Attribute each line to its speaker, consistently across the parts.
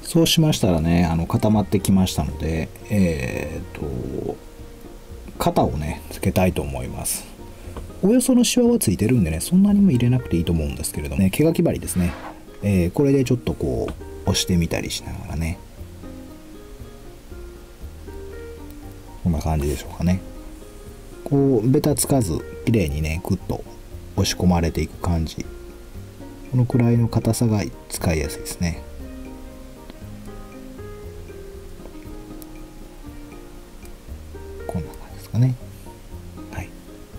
Speaker 1: そうしましたらね、固まってきましたので、型をね、つけたいと思います。およそのシワはついてるんでね、そんなにも入れなくていいと思うんですけれども、ね、毛書き針ですね。これでちょっとこう、押してみたりしながらね。こんな感じでしょうかね。こう、ベタつかず、綺麗にね、グッと押し込まれていく感じ。このくらいの硬さが使いやすいですね。こんな感じですかね。はい。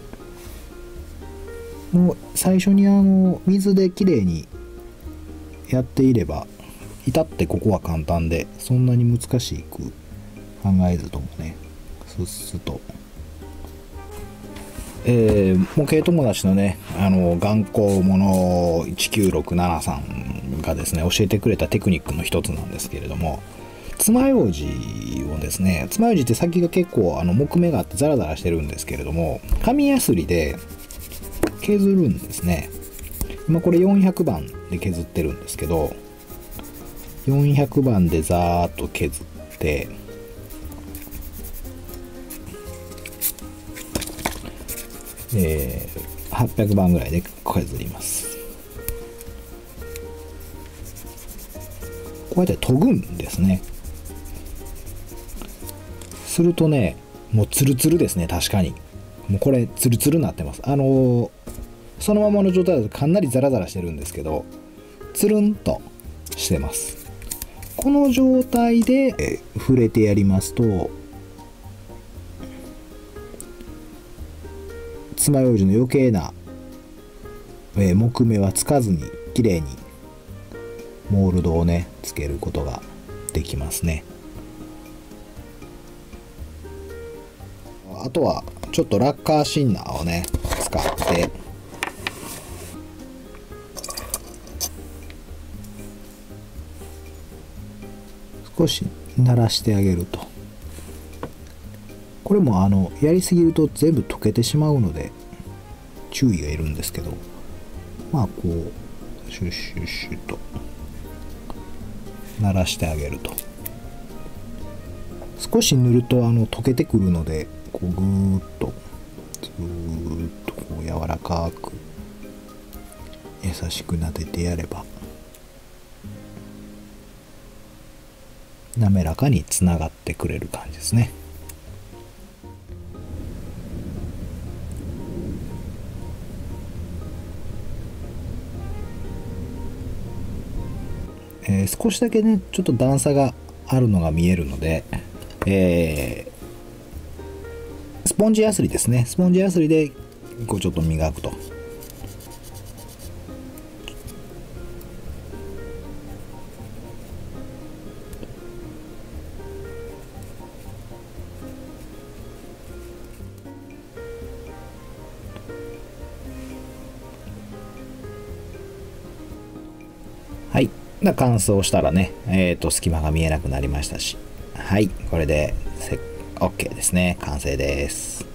Speaker 1: もう最初に水できれいにやっていれば、至ってここは簡単で、そんなに難しく考えずともね、スッスと。模型友達のね、頑固者19673さんがですね、教えてくれたテクニックの一つなんですけれども、爪楊枝をですね、爪楊枝って先が結構木目があってザラザラしてるんですけれども、紙やすりで削るんですね。今これ400番で削ってるんですけど、400番でザーッと削って、800番ぐらいで削ります。こうやって研ぐんですね。するとね、もうツルツルですね。確かにもうこれツルツルになってます。そのままの状態だとかなりザラザラしてるんですけど、つるんとしてます。この状態で、触れてやりますと、爪楊枝の余計な、木目はつかずに綺麗にモールドをねつけることができますね。あとはちょっとラッカーシンナーをね使って少し鳴らしてあげると、これもやりすぎると全部溶けてしまうので注意がいるんですけど、まあこうシュッシュッシュッと鳴らしてあげると、少し塗ると溶けてくるので、こうぐーっとずーっとこう柔らかく優しく撫でてやれば滑らかにつながってくれる感じですね。少しだけねちょっと段差があるのが見えるので、スポンジヤスリですね、スポンジヤスリでこうちょっと磨くと。はい。乾燥したらね、隙間が見えなくなりましたし、はい、これでOK ですね。完成です。